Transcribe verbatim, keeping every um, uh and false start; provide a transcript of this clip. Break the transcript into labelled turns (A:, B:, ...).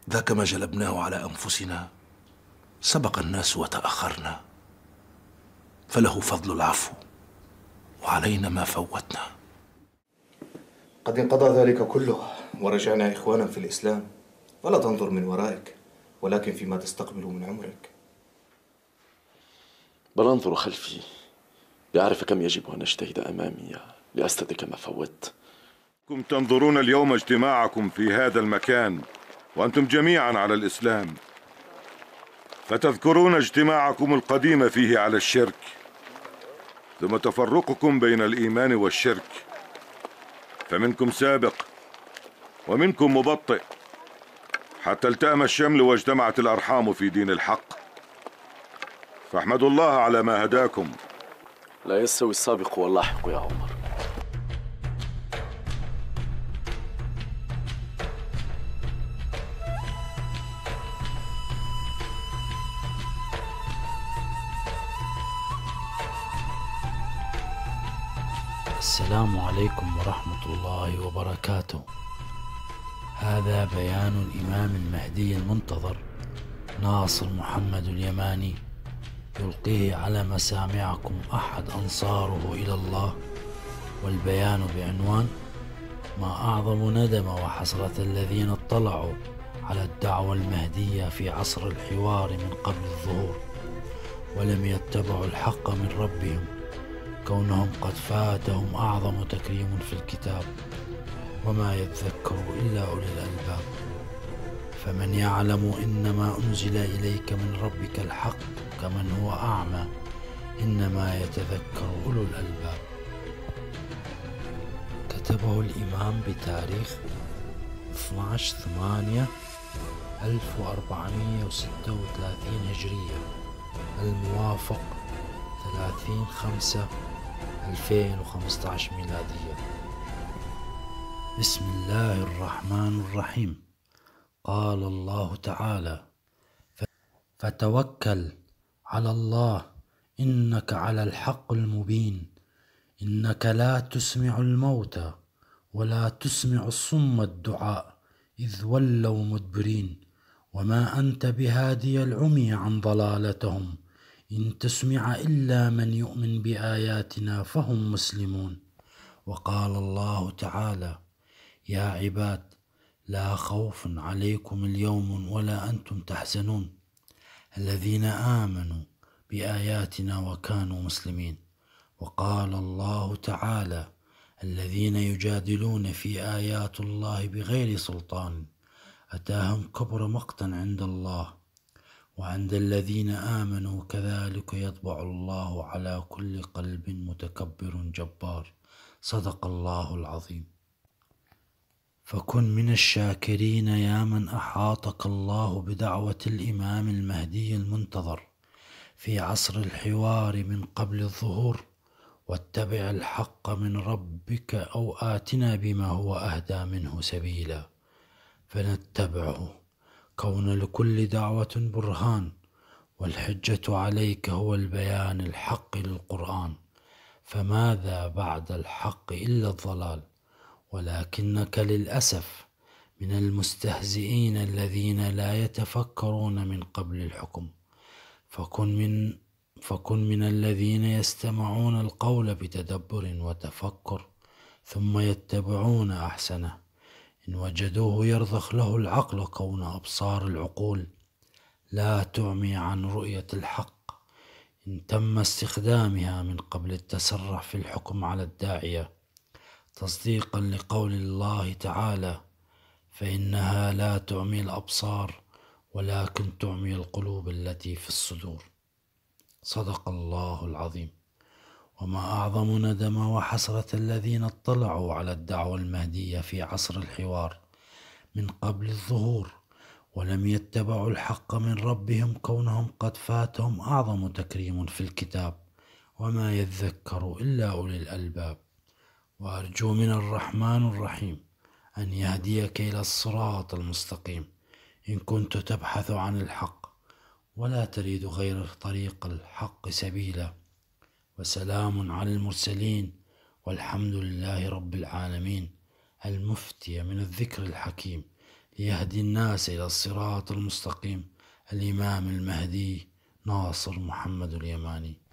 A: ذاك ما جلبناه على أنفسنا، سبق الناس وتأخرنا، فله فضل العفو وعلينا ما فوتنا.
B: قد انقضى ذلك كله ورجعنا إخوانا في الإسلام، فلا تنظر من ورائك ولكن فيما تستقبل من عمرك.
C: بل انظر خلفي لأعرف كم يجب أن أجتهد أمامي لأستدرك ما فوت.
D: كم تنظرون اليوم اجتماعكم في هذا المكان وأنتم جميعا على الإسلام، فتذكرون اجتماعكم القديم فيه على الشرك، ثم تفرقكم بين الإيمان والشرك، فمنكم سابق ومنكم مبطئ، حتى التأم الشمل واجتمعت الأرحام في دين الحق، فاحمدوا الله على ما هداكم.
C: لا يستوي السابق واللاحق يا عمر.
E: السلام عليكم ورحمة الله وبركاته. هذا بيان الإمام المهدي المنتظر ناصر محمد اليماني، يلقيه على مسامعكم أحد أنصاره إلى الله، والبيان بعنوان: ما أعظم ندم وحسرة الذين اطلعوا على الدعوة المهدية في عصر الحوار من قبل الظهور، ولم يتبعوا الحق من ربهم، كونهم قد فاتهم أعظم تكريم في الكتاب، وما يذكر إلا أولي الألباب. فمن يعلم إنما أنزل إليك من ربك الحق كمن هو أعمى، إنما يتذكر أولو الألباب. كتبه الإمام بتاريخ اثني عشر ثمانية ألف وأربعمائة وستة وثلاثين هجرية، الموافق ثلاثين خمسة ألفين وخمسة عشر ميلادية. بسم الله الرحمن الرحيم. قال الله تعالى: فتوكل على الله إنك على الحق المبين، إنك لا تسمع الموتى ولا تسمع الصم الدعاء إذ ولوا مدبرين، وما أنت بهادي العمي عن ضلالتهم، إن تسمع إلا من يؤمن بآياتنا فهم مسلمون. وقال الله تعالى: يا عباد لا خوف عليكم اليوم ولا أنتم تحزنون الذين آمنوا بآياتنا وكانوا مسلمين. وقال الله تعالى: الذين يجادلون في آيات الله بغير سلطان أتاهم كبر مقتا عند الله وعند الذين آمنوا كذلك يطبع الله على كل قلب متكبر جبار. صدق الله العظيم. فكن من الشاكرين يا من أحاطك الله بدعوة الإمام المهدي المنتظر في عصر الحوار من قبل الظهور، واتبع الحق من ربك أو آتنا بما هو أهدى منه سبيلا فنتبعه، كون لكل دعوة برهان، والحجة عليك هو البيان الحق للقرآن، فماذا بعد الحق إلا الضلال، ولكنك للأسف من المستهزئين الذين لا يتفكرون من قبل الحكم. فكن من فكن من الذين يستمعون القول بتدبر وتفكر ثم يتبعون أحسنه، إن وجدوه يرضخ له العقل كون أبصار العقول لا تعمي عن رؤية الحق، إن تم استخدامها من قبل التسرع في الحكم على الداعية، تصديقا لقول الله تعالى: فإنها لا تعمي الأبصار ولكن تعمي القلوب التي في الصدور. صدق الله العظيم. وما أعظم ندم وحسرة الذين اطلعوا على الدعوة المهدية في عصر الحوار من قبل الظهور ولم يتبعوا الحق من ربهم، كونهم قد فاتهم أعظم تكريم في الكتاب، وما يذكر إلا أولي الألباب. وأرجو من الرحمن الرحيم أن يهديك إلى الصراط المستقيم إن كنت تبحث عن الحق ولا تريد غير طريق الحق سبيلا. وسلام على المرسلين والحمد لله رب العالمين. المفتي من الذكر الحكيم يهدي الناس إلى الصراط المستقيم. الإمام المهدي ناصر محمد اليماني.